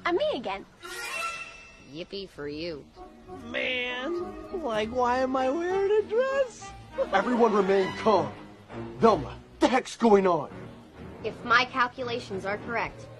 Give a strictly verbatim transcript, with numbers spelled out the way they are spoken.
I'm me again. Yippee for you. Man, like, why am I wearing a dress? Everyone remain calm. Velma, what the heck's going on? If my calculations are correct,